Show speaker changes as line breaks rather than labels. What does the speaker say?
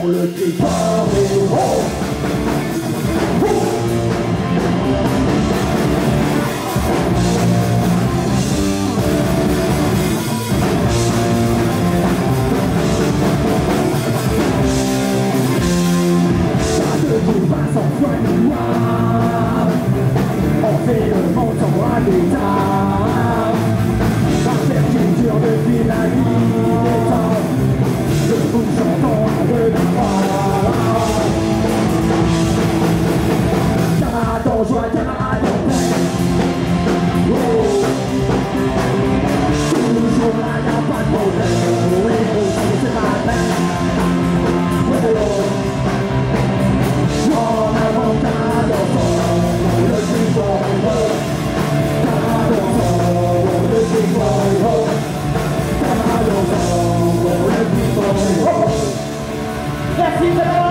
le cri fort et haut. Sans foi ni loi, on fait le monde sans droit d'état. Par cette culture depuis la nuit des temps, debout chantons de la croix. Camarades en joie, camarades en paix. Oh. Toujours là, y'a pas de problème. Oui, aussi c'est ma peine. Oh. Merci de